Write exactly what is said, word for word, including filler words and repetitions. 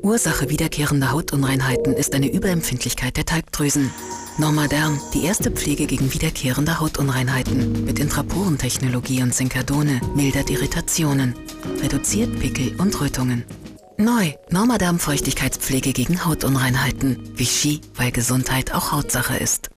Ursache wiederkehrender Hautunreinheiten ist eine Überempfindlichkeit der Talgdrüsen. Normaderm, die erste Pflege gegen wiederkehrende Hautunreinheiten mit Intraporentechnologie und Zinkadone, mildert Irritationen, reduziert Pickel und Rötungen. Neu, Normaderm Feuchtigkeitspflege gegen Hautunreinheiten. Vichy, weil Gesundheit auch Hautsache ist.